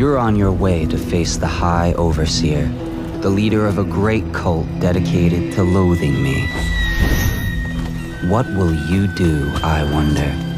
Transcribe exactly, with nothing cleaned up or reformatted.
You're on your way to face the High Overseer, the leader of a great cult dedicated to loathing me. What will you do, I wonder?